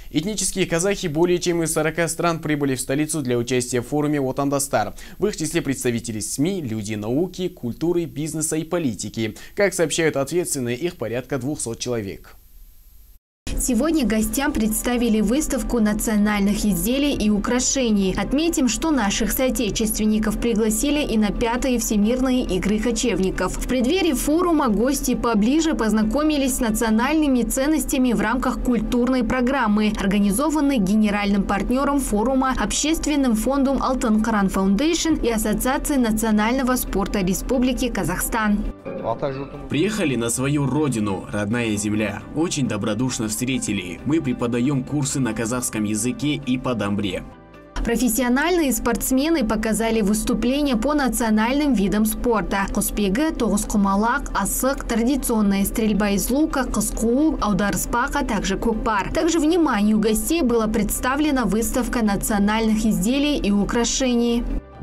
Этнические казахи более чем из 40 стран прибыли в столицу для участия в форуме «Отандастар». В их числе представители СМИ, люди науки, культуры, бизнеса и политики. Как сообщают ответственные, их порядка 200 человек. Сегодня гостям представили выставку национальных изделий и украшений. Отметим, что наших соотечественников пригласили и на 5-е Всемирные игры кочевников. В преддверии форума гости поближе познакомились с национальными ценностями в рамках культурной программы, организованной генеральным партнером форума Общественным фондом Алтын Қыран Фаундейшн и Ассоциацией национального спорта Республики Казахстан. Приехали на свою родину, родная земля. Очень добродушно встретили. Мы преподаем курсы на казахском языке и по дамбре. Профессиональные спортсмены показали выступления по национальным видам спорта. Куспега, тоғызқұмалақ, асық, традиционная стрельба из лука, қыз-қуу, аударыспақ, а также көкпар. Также вниманию гостей была представлена выставка национальных изделий и украшений.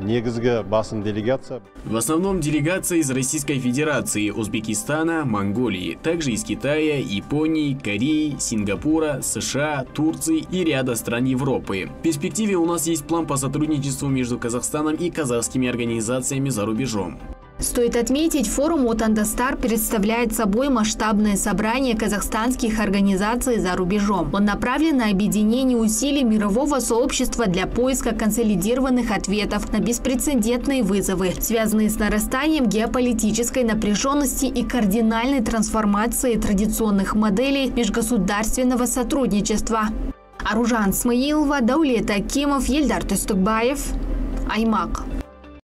В основном делегация из Российской Федерации, Узбекистана, Монголии, также из Китая, Японии, Кореи, Сингапура, США, Турции и ряда стран Европы. В перспективе у нас есть план по сотрудничеству между Казахстаном и казахскими организациями за рубежом. Стоит отметить, форум «Отандастар» представляет собой масштабное собрание казахстанских организаций за рубежом. Он направлен на объединение усилий мирового сообщества для поиска консолидированных ответов на беспрецедентные вызовы, связанные с нарастанием геополитической напряженности и кардинальной трансформацией традиционных моделей межгосударственного сотрудничества. Аружан Смаилова, Даулет Акимов, Ельдар Тустукбаев, Аймак.